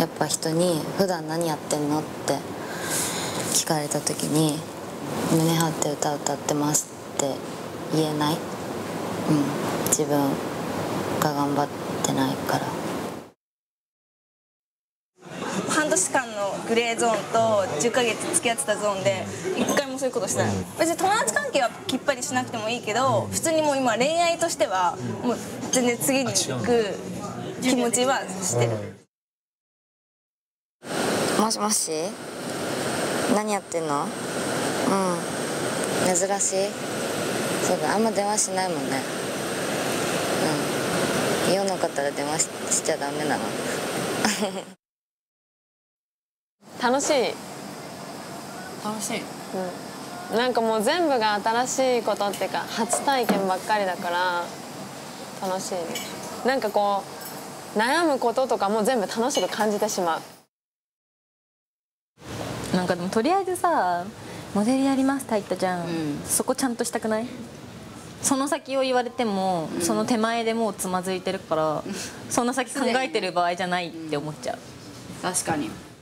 やっぱ人に「普段何やってんの?」って聞かれた時に「胸張って歌歌ってます」って言えない、自分が頑張ってないから。 半年間のグレーゾーンと10ヶ月付き合ってたゾーンで一回もそういうことしてない。別に友達関係はきっぱりしなくてもいいけど、普通にもう今恋愛としてはもう全然次に行く気持ちはしてる。 もしもし、何やってんの？珍しい。そうだ、あんま電話しないもんね。用なかったら電話 しちゃダメなの。 楽しい。 楽しい。 なんかもう全部が新しいことっていうか初体験ばっかりだから楽しいね。なんかこう悩むこととかも全部楽しく感じてしまう。 なんかでもとりあえずさ、モデルやりますって言ったじゃん、そこちゃんとしたくない？その先を言われても、その手前でもうつまずいてるから、その先考えてる場合じゃないって思っちゃう。 確かに。